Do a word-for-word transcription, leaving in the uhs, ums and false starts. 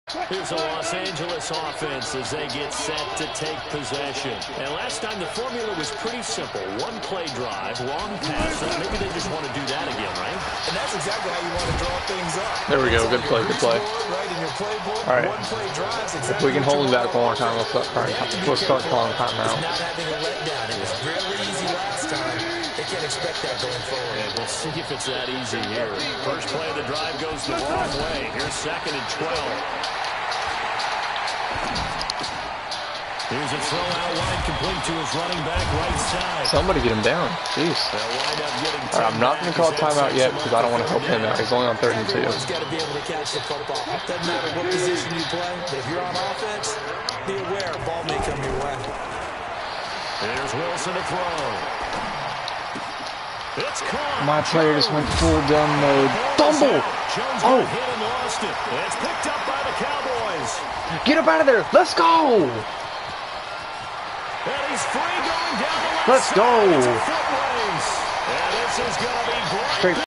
Here's the Los Angeles offense as they get set to take possession. And last time the formula was pretty simple. One play drive, long passes. Maybe they just want to do that again, right? And that's exactly how you want to draw things up. There we go. Good play, good play. Right in your playbook. All right. One play drives exactly if we can hold that for one time, we'll start, we'll start calling timeout. Not having a letdown. It was really easy last time. They can't expect that going forward. And we'll see if it's that easy here. First play of the drive goes the wrong way. Here's second and twelve. Here's a throw out wide, complete to his running back right side. Somebody get him down. Jeez. All right, I'm not going to call timeout yet because I don't want to help him out. He's only on third and two. Everyone's got to be able to catch the football. Doesn't matter what position you play, but if you're on offense, be aware ball may come your way. Here's Wilson to throw. It's caught. My player just went full gun mode. Fumble! Oh! Hit and lost it. It's picked up by the Cowboys. Get up out of there! Let's go! And he's free going down the left Let's go! side. It's a foot race. And this is going to be great. Straight